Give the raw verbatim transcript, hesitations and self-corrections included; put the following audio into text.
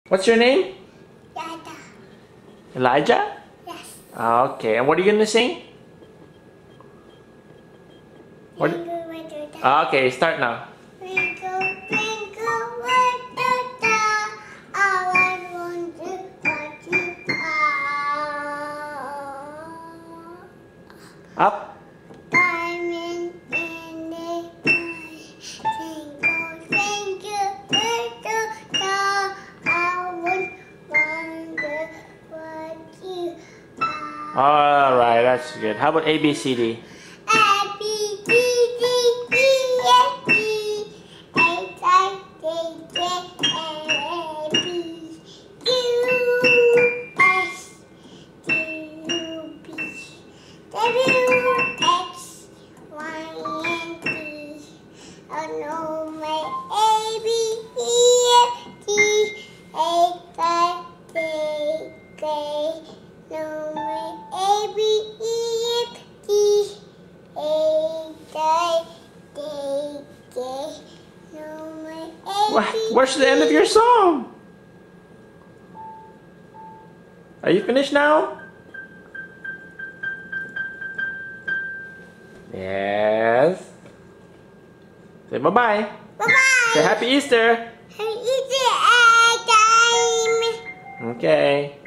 What's your name? Elijah. Elijah? Yes. Okay, and what are you gonna sing? What? Okay, start now. Twinkle, twinkle, little star, how I wonder what you are. Up. Diamond in the sky, twinkle, twinkle, little star, I would wonder what you are. Alright, that's good. How about A B C D? A, B, C, D, E, F, G, H, I, J, K, L, M, N, P, Q, S, T, U, V, W, X, Y, and Z. I know my A, B, E, F, G, H, I, J, K. Know my A, B, E, F, G. What? Where's the end of your song? Are you finished now? Yes. Say bye-bye. Bye-bye. Say Happy Easter. Happy Easter time. Okay.